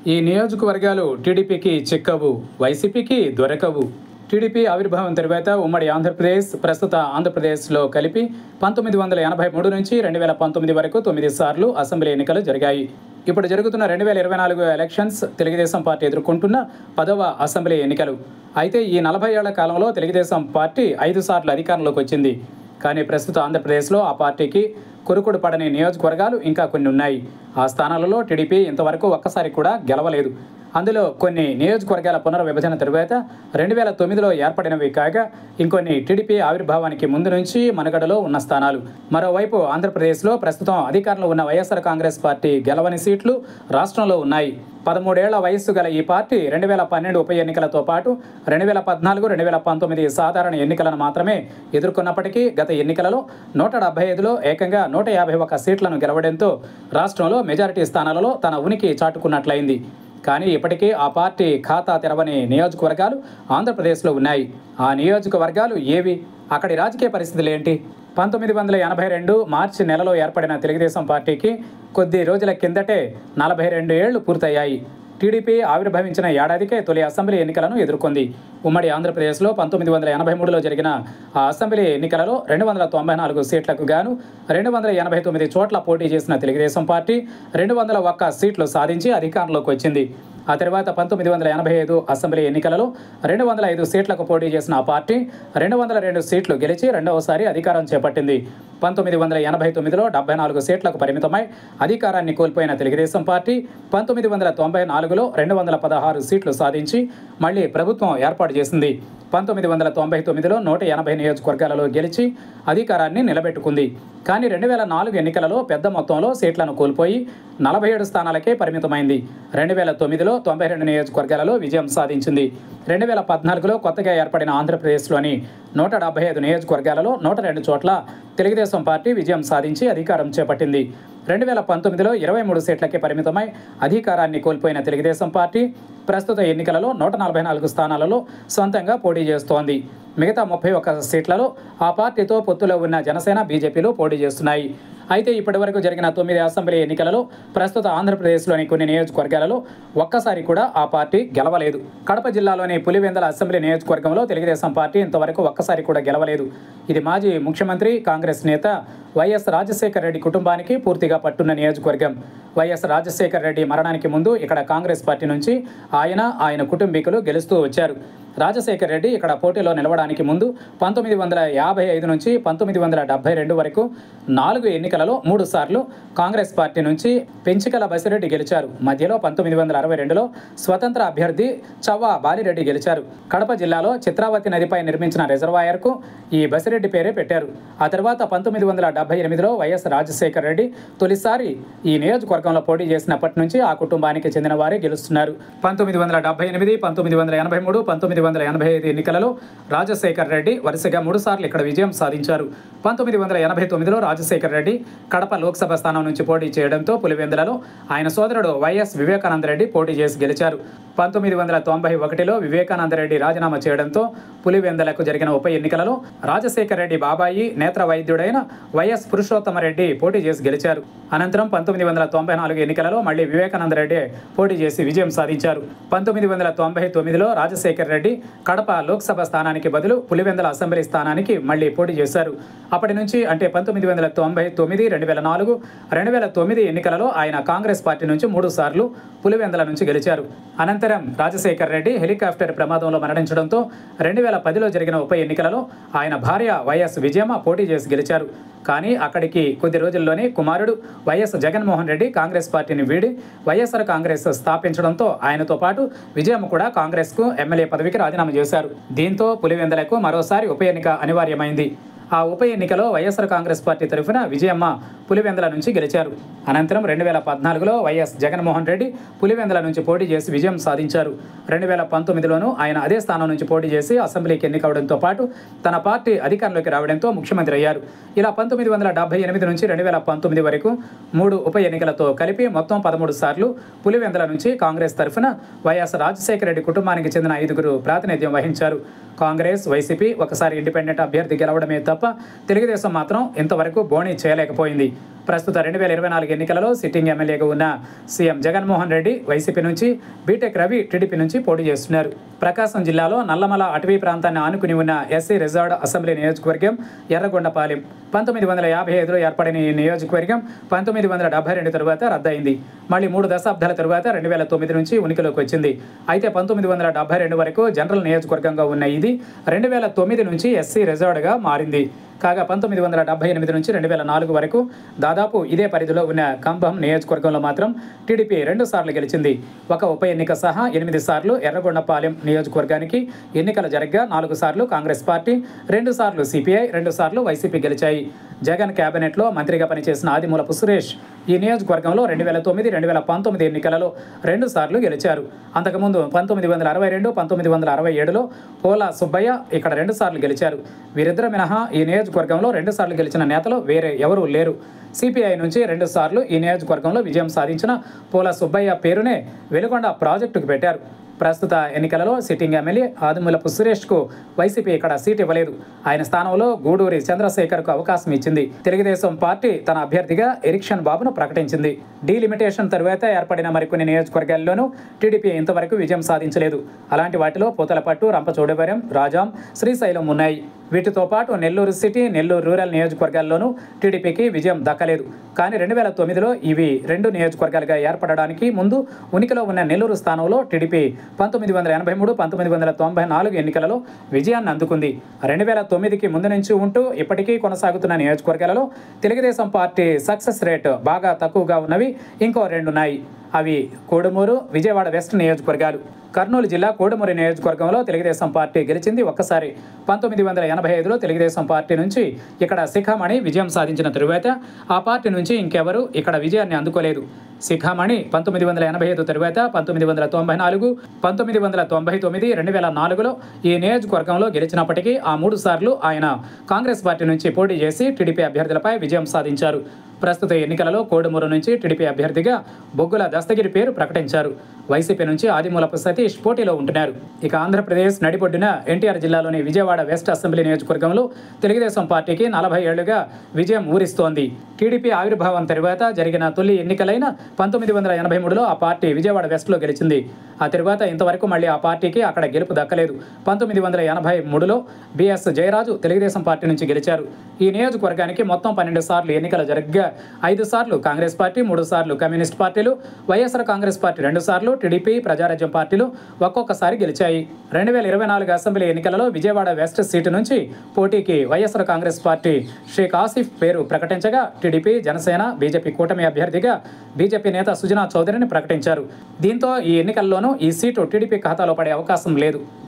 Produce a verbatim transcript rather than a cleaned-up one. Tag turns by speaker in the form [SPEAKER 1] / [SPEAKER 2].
[SPEAKER 1] ఈ నియోజకవర్గాలు టీడీపీకి చిక్కవు, వైసీపీకి దొరకవు. టీడీపీ ఆవిర్భావం తరువాత ఉమ్మడి ఆంధ్రప్రదేశ్, ప్రస్తుత ఆంధ్రప్రదేశ్లో కలిపి పంతొమ్మిది వందల ఎనభై మూడు నుంచి రెండు వేల పంతొమ్మిది వరకు తొమ్మిది సార్లు అసెంబ్లీ ఎన్నికలు జరిగాయి. ఇప్పుడు జరుగుతున్న రెండు వేల ఇరవై నాలుగు ఎలక్షన్స్ తెలుగుదేశం పార్టీ ఎదుర్కొంటున్న పదవ అసెంబ్లీ ఎన్నికలు. అయితే ఈ నలభై ఏళ్ల కాలంలో తెలుగుదేశం పార్టీ ఐదు సార్లు అధికారంలోకి వచ్చింది. కానీ ప్రస్తుత ఆంధ్రప్రదేశ్లో ఆ పార్టీకి కొరుకుడు పడని నియోజకవర్గాలు ఇంకా కొన్ని ఉన్నాయి. ఆ స్థానాలలో టీడీపీ ఇంతవరకు ఒక్కసారి కూడా గెలవలేదు. అందులో కొన్ని నియోజకవర్గాల పునర్విభజన తరువాత రెండు వేల తొమ్మిదిలో ఏర్పడినవి కాగా, ఇంకొన్ని టీడీపీ ఆవిర్భావానికి ముందు నుంచి మనుగడలో ఉన్న స్థానాలు. మరోవైపు ఆంధ్రప్రదేశ్లో ప్రస్తుతం అధికారంలో ఉన్న వైఎస్ఆర్ కాంగ్రెస్ పార్టీ గెలవని సీట్లు రాష్ట్రంలో ఉన్నాయి. పదమూడేళ్ల వయస్సు గల ఈ పార్టీ రెండు వేల పన్నెండు ఉప ఎన్నికలతో పాటు రెండు వేల పద్నాలుగు రెండు వేల పంతొమ్మిది సాధారణ ఎన్నికలను మాత్రమే ఎదుర్కొన్నప్పటికీ గత ఎన్నికలలో నూట డెబ్బై ఐదులో ఏకంగా నూట యాభై ఒక్క సీట్లను గెలవడంతో రాష్ట్రంలో మెజారిటీ స్థానాలలో తన ఉనికి చాటుకున్నట్లయింది. కానీ ఇప్పటికీ ఆ పార్టీ ఖాతా తెరవని నియోజకవర్గాలు ఆంధ్రప్రదేశ్లో ఉన్నాయి. ఆ నియోజకవర్గాలు ఏవి? అక్కడి రాజకీయ పరిస్థితులు ఏంటి? పంతొమ్మిది వందల ఎనభై రెండు మార్చి నెలలో ఏర్పడిన తెలుగుదేశం పార్టీకి కొద్ది రోజుల కిందటే నలభై రెండు ఏళ్లు పూర్తయ్యాయి. టీడీపీ ఆవిర్భవించిన ఏడాదికే తొలి అసెంబ్లీ ఎన్నికలను ఎదుర్కొంది. ఉమ్మడి ఆంధ్రప్రదేశ్లో పంతొమ్మిది వందల ఎనభై మూడులో జరిగిన ఆ అసెంబ్లీ ఎన్నికలలో రెండు వందల తొంభై నాలుగు సీట్లకు గాను రెండు వందల ఎనభై తొమ్మిది చోట్ల పోటీ చేసిన తెలుగుదేశం పార్టీ రెండు వందల ఒక్క సీట్లు సాధించి అధికారంలోకి వచ్చింది. ఆ తర్వాత పంతొమ్మిది వందల ఎనభై ఐదు అసెంబ్లీ ఎన్నికలలో రెండు వందల ఐదు సీట్లకు పోటీ చేసిన ఆ పార్టీ రెండు వందల రెండు సీట్లు గెలిచి రెండవసారి అధికారం చేపట్టింది. పంతొమ్మిది వందల ఎనభై తొమ్మిదిలో డెబ్బై నాలుగు సీట్లకు పరిమితమై అధికారాన్ని కోల్పోయిన తెలుగుదేశం పార్టీ పంతొమ్మిది వందల తొంభై నాలుగులో రెండు వందల పదహారు సీట్లు సాధించి మళ్లీ ప్రభుత్వం ఏర్పాటు చేసింది. పంతొమ్మిది వందల తొంభై తొమ్మిదిలో నూట ఎనభై నియోజకవర్గాలలో గెలిచి అధికారాన్ని నిలబెట్టుకుంది. కానీ రెండు వేల నాలుగు ఎన్నికలలో పెద్ద మొత్తంలో సీట్లను కోల్పోయి నలభై ఏడు స్థానాలకే పరిమితమైంది. రెండు వేల తొమ్మిదిలో తొంభై రెండు నియోజకవర్గాలలో విజయం సాధించింది. రెండు వేల పద్నాలుగులో కొత్తగా ఏర్పడిన ఆంధ్రప్రదేశ్లోని నూట డెబ్బై ఐదు నియోజకవర్గాలలో నూట రెండు చోట్ల తెలుగుదేశం పార్టీ విజయం సాధించి అధికారం చేపట్టింది. రెండు వేల పంతొమ్మిదిలో ఇరవై మూడు సీట్లకే పరిమితమై అధికారాన్ని కోల్పోయిన తెలుగుదేశం పార్టీ ప్రస్తుత ఎన్నికలలో నూట నలభై నాలుగు స్థానాలలో సొంతంగా పోటీ చేస్తోంది. మిగతా ముప్పై ఒక్క సీట్లలో ఆ పార్టీతో పొత్తులో ఉన్న జనసేన, బీజేపీలు పోటీ చేస్తున్నాయి. అయితే ఇప్పటివరకు జరిగిన తొమ్మిది అసెంబ్లీ ఎన్నికలలో ప్రస్తుత ఆంధ్రప్రదేశ్లోని కొన్ని నియోజకవర్గాలలో ఒక్కసారి కూడా ఆ పార్టీ గెలవలేదు. కడప జిల్లాలోని పులివెందుల అసెంబ్లీ నియోజకవర్గంలో తెలుగుదేశం పార్టీ ఇంతవరకు ఒక్కసారి కూడా గెలవలేదు. ఇది మాజీ ముఖ్యమంత్రి, కాంగ్రెస్ నేత వైఎస్ రాజశేఖర రెడ్డి కుటుంబానికి పూర్తిగా పట్టున్న నియోజకవర్గం. వైఎస్ రాజశేఖర రెడ్డి మరణానికి ముందు ఇక్కడ కాంగ్రెస్ పార్టీ నుంచి ఆయన, ఆయన కుటుంబీకులు గెలుస్తూ వచ్చారు. రాజశేఖర రెడ్డి ఇక్కడ పోటీలో నిలవడానికి ముందు పంతొమ్మిది వందల యాభై ఐదు నుంచి పంతొమ్మిది వందల డెబ్బై రెండు వరకు నాలుగు ఎన్నికలలో మూడు సార్లు కాంగ్రెస్ పార్టీ నుంచి పెంచికల బసిరెడ్డి గెలిచారు. మధ్యలో పంతొమ్మిది వందల అరవై రెండులో స్వతంత్ర అభ్యర్థి చవ్వ బాలిరెడ్డి గెలిచారు. కడప జిల్లాలో చిత్రావతి నదిపై నిర్మించిన రిజర్వాయర్కు ఈ బసిరెడ్డి పేరే పెట్టారు. ఆ తర్వాత పంతొమ్మిది వందల డెబ్బై ఎనిమిదిలో వైఎస్ రాజశేఖర రెడ్డి తొలిసారి ఈ నియోజకవర్గంలో పోటీ చేసినప్పటి నుంచి ఆ కుటుంబానికి చెందిన వారే గెలుస్తున్నారు. పంతొమ్మిది వందల డెబ్బై ఎనిమిది పంతొమ్మిది వందల ఎనభై మూడు పంతొమ్మిది వందల ఎనభై ఐదు ఎన్నికలలో రాజశేఖర రెడ్డి వరుసగా మూడు సార్లు ఇక్కడ విజయం సాధించారు. పంతొమ్మిది వందల ఎనభై తొమ్మిదిలో రాజశేఖర రెడ్డి కడప లోక్సభ స్థానం నుంచి పోటీ చేయడంతో పులివెందులలో ఆయన సోదరుడు వైఎస్ వివేకానంద రెడ్డి పోటీ చేసి గెలిచారు. పంతొమ్మిది వందల తొంభై ఒకటిలో వివేకానంద రెడ్డి రాజీనామా చేయడంతో పులివెందులకు జరిగిన ఉప ఎన్నికలలో రాజశేఖర రెడ్డి బాబాయి, నేత్ర వైద్యుడైన వైఎస్ పురుషోత్తమ రెడ్డి పోటీ చేసి గెలిచారు. అనంతరం పంతొమ్మిది వందల తొంభై నాలుగు ఎన్నికలలో మళ్లీ వివేకానంద రెడ్డి పోటీ చేసి విజయం సాధించారు. పంతొమ్మిది వందల తొంభై తొమ్మిదిలో రాజశేఖర రెడ్డి కడప లోక్సభ స్థానానికి బదులు పులివెందుల అసెంబ్లీ స్థానానికి మళ్లీ పోటీ చేశారు. అప్పటి నుంచి అంటే పంతొమ్మిది వందల తొంభై తొమ్మిది రెండు వేల నాలుగు రెండు వేల తొమ్మిది ఎన్నికలలో ఆయన కాంగ్రెస్ పార్టీ నుంచి మూడు సార్లు పులివెందుల నుంచి గెలిచారు. అనంతరం రాజశేఖర రెడ్డి హెలికాప్టర్ ప్రమాదంలో మరణించడంతో రెండు వేల పదిలో జరిగిన ఉప ఎన్నికలలో ఆయన భార్య వైఎస్ విజయమ్మ పోటీ చేసి గెలిచారు. కానీ అక్కడికి కొద్ది రోజుల్లోనే కుమారుడు వైఎస్ జగన్మోహన్ రెడ్డి కాంగ్రెస్ పార్టీని వీడి వైఎస్ఆర్ కాంగ్రెస్ స్థాపించడంతో ఆయనతో పాటు విజయమ్మ కూడా కాంగ్రెస్కు ఎమ్మెల్యే పదవికి రాజీనామా చేశారు. దీంతో పులివెందులకు మరోసారి ఉప ఎన్నిక అనివార్యమైంది. ఆ ఉప ఎన్నికలో వైఎస్ఆర్ కాంగ్రెస్ పార్టీ తరఫున విజయమ్మ పులివెందుల నుంచి గెలిచారు. అనంతరం రెండు వేల పద్నాలుగులో వైఎస్ జగన్మోహన్ రెడ్డి పులివెందుల నుంచి పోటీ చేసి విజయం సాధించారు. రెండు వేల పంతొమ్మిదిలోనూ ఆయన అదే స్థానం నుంచి పోటీ చేసి అసెంబ్లీకి ఎన్నికవడంతో పాటు తన పార్టీ అధికారంలోకి రావడంతో ముఖ్యమంత్రి అయ్యారు. ఇలా పంతొమ్మిది వందల డెబ్బై ఎనిమిది నుంచి రెండు వేల పంతొమ్మిది వరకు మూడు ఉప ఎన్నికలతో కలిపి మొత్తం పదమూడు సార్లు పులివెందుల నుంచి కాంగ్రెస్ తరఫున వైఎస్ రాజశేఖర రెడ్డి కుటుంబానికి చెందిన ఐదుగురు ప్రాతినిధ్యం వహించారు. కాంగ్రెస్, వైసీపీ ఒకసారి ఇండిపెండెంట్ అభ్యర్థి గెలవడమే తప్ప తప్ప తెలుగుదేశం మాత్రం ఇంతవరకు బోణీ చేయలేకపోయింది. ప్రస్తుత రెండు వేల ఇరవై నాలుగు ఎన్నికలలో సిట్టింగ్ ఎమ్మెల్యేగా ఉన్న సీఎం జగన్మోహన్ రెడ్డి వైసీపీ నుంచి, బీటెక్ రవి టీడీపీ నుంచి పోటీ చేస్తున్నారు. ప్రకాశం జిల్లాలో నల్లమల అటవీ ప్రాంతాన్ని ఆనుకుని ఉన్న ఎస్సీ రిజర్వ్డ్ అసెంబ్లీ నియోజకవర్గం ఎర్రగొండపాలెం. పంతొమ్మిది వందల యాభై ఐదులో ఏర్పడిన ఈ నియోజకవర్గం పంతొమ్మిది వందల డెబ్బై రెండు తరువాత రద్దయింది. మళ్ళీ మూడు దశాబ్దాల తరువాత రెండు వేల తొమ్మిది నుంచి ఉనికిలోకి వచ్చింది. అయితే పంతొమ్మిది వందల డెబ్బై రెండు వరకు జనరల్ నియోజకవర్గంగా ఉన్న ఇది రెండు వేల తొమ్మిది నుంచి ఎస్సీ రిజర్వ్డ్గా మారింది. కాగా పంతొమ్మిది వందల డెబ్బై ఎనిమిది నుంచి రెండు వేల నాలుగు వరకు దాదాపు ఇదే పరిధిలో ఉన్న కంభం నియోజకవర్గంలో మాత్రం టీడీపీ రెండు సార్లు గెలిచింది. ఒక ఉప ఎన్నిక సహా ఎనిమిది సార్లు ఎర్రగొండపాలెం నియోజకవర్గానికి ఎన్నికలు జరగ్గా నాలుగు సార్లు కాంగ్రెస్ పార్టీ, రెండు సార్లు సిపిఐ, రెండు సార్లు వైసీపీ గెలిచాయి. జగన్ కేబినెట్లో మంత్రిగా పనిచేసిన ఆదిమూలపు సురేష్ ఈ నియోజకవర్గంలో రెండు వేల తొమ్మిది రెండు వేల పంతొమ్మిది ఎన్నికలలో రెండు సార్లు గెలిచారు. అంతకుముందు పంతొమ్మిది వందల అరవై రెండు పంతొమ్మిది వందల అరవై ఏడులో పోలా సుబ్బయ్య ఇక్కడ రెండు సార్లు గెలిచారు. వీరిద్దరు మినహా ఈ నియోజకవర్గంలో రెండు సార్లు గెలిచిన నేతలు వేరే ఎవరూ లేరు. సిపిఐ నుంచి రెండు సార్లు ఈ నియోజకవర్గంలో విజయం సాధించిన పోలా సుబ్బయ్య పేరునే వెలుగొండ ప్రాజెక్టుకు పెట్టారు. ప్రస్తుత ఎన్నికలలో సిట్టింగ్ ఎమ్మెల్యే ఆదిమూలపు సురేష్కు వైసీపీ ఇక్కడ సీట్ ఇవ్వలేదు. ఆయన స్థానంలో గూడూరి చంద్రశేఖర్కు అవకాశం ఇచ్చింది. తెలుగుదేశం పార్టీ తన అభ్యర్థిగా ఎరిక్షన్ బాబును ప్రకటించింది. డీలిమిటేషన్ తరువాత ఏర్పడిన మరికొన్ని నియోజకవర్గాల్లోనూ టీడీపీ ఇంతవరకు విజయం సాధించలేదు. అలాంటి వాటిలో పూతలపట్టు, రంపచోడవరం, రాజాం, శ్రీశైలం ఉన్నాయి. వీటితో పాటు నెల్లూరు సిటీ, నెల్లూరు రూరల్ నియోజకవర్గాల్లోనూ టీడీపీకి విజయం దక్కలేదు. కానీ రెండు వేల తొమ్మిదిలో ఇవి రెండు నియోజకవర్గాలుగా ఏర్పడడానికి ముందు ఉనికిలో ఉన్న నెల్లూరు స్థానంలో టీడీపీ పంతొమ్మిది వందల ఎనభై మూడు పంతొమ్మిది వందల తొంభై నాలుగు ఎన్నికలలో విజయాన్ని అందుకుంది. రెండు వేల తొమ్మిదికి ముందు నుంచి ఉంటూ ఇప్పటికీ కొనసాగుతున్న నియోజకవర్గాలలో తెలుగుదేశం పార్టీ సక్సెస్ రేటు బాగా తక్కువగా ఉన్నవి ఇంకో రెండున్నాయి. అవి కోడుమూరు, విజయవాడ వెస్ట్ నియోజకవర్గాలు. కర్నూలు జిల్లా కోడుమూరు నియోజకవర్గంలో తెలుగుదేశం పార్టీ గెలిచింది ఒక్కసారి. పంతొమ్మిది వందల ఎనభై ఐదులో తెలుగుదేశం పార్టీ నుంచి ఇక్కడ శిఖామణి విజయం సాధించిన తరువాత ఆ పార్టీ నుంచి ఇంకెవరూ ఇక్కడ విజయాన్ని అందుకోలేదు. శిఖామణి పంతొమ్మిది వందల ఎనభై ఐదు తరువాత పంతొమ్మిది వందల తొంభై నాలుగు, పంతొమ్మిది వందల తొంభై తొమ్మిది, రెండు వేల నాలుగులో ఈ నియోజకవర్గంలో గెలిచినప్పటికీ ఆ మూడు సార్లు ఆయన కాంగ్రెస్ పార్టీ నుంచి పోటీ చేసి టీడీపీ అభ్యర్థులపై విజయం సాధించారు. ప్రస్తుత ఎన్నికలలో కోడుమూరు నుంచి టీడీపీ అభ్యర్థిగా బొగ్గుల దస్తగిరి పేరు ప్రకటించారు. వైసీపీ నుంచి ఆదిమూలపు సతీష్ పోటీలో ఉంటున్నారు. ఇక ఆంధ్రప్రదేశ్ నడిబొడ్డున ఎన్టీఆర్ జిల్లాలోని విజయవాడ వెస్ట్ అసెంబ్లీ నియోజకవర్గంలో తెలుగుదేశం పార్టీకి నలభై ఏళ్లుగా విజయం ఊరిస్తోంది. టీడీపీ ఆవిర్భావం తరువాత జరిగిన తొలి ఎన్నికలైన పంతొమ్మిది వందల ఎనభై మూడులో ఆ పార్టీ విజయవాడ వెస్ట్లో గెలిచింది. ఆ తరువాత ఇంతవరకు మళ్ళీ ఆ పార్టీకి అక్కడ గెలుపు దక్కలేదు. పంతొమ్మిది వందల ఎనభై మూడులో బిఎస్ జయరాజు తెలుగుదేశం పార్టీ నుంచి గెలిచారు. ఈ నియోజకవర్గానికి మొత్తం పన్నెండు సార్లు ఎన్నికలు జరగ్గా ఐదు సార్లు కాంగ్రెస్ పార్టీ, మూడు సార్లు కమ్యూనిస్ట్ పార్టీలు, వైఎస్ఆర్ కాంగ్రెస్ పార్టీ రెండు సార్లు, టీడీపీ, ప్రజారాజ్యం పార్టీలు ఒక్కొక్కసారి గెలిచాయి. రెండు వేల ఇరవై నాలుగు అసెంబ్లీ ఎన్నికలలో విజయవాడ వెస్ట్ సీటు నుంచి పోటీకి వైఎస్ఆర్ కాంగ్రెస్ పార్టీ షేక్ ఆసిఫ్ పేరు ప్రకటించగా టీడీపీ, జనసేన, బీజేపీ కూటమి అభ్యర్థిగా బీజేపీ నేత సుజనా చౌదరిని ప్రకటించారు. దీంతో ఈ ఎన్నికల్లోనూ ఈ సీటు టీడీపీ ఖాతాలో పడే అవకాశం లేదు.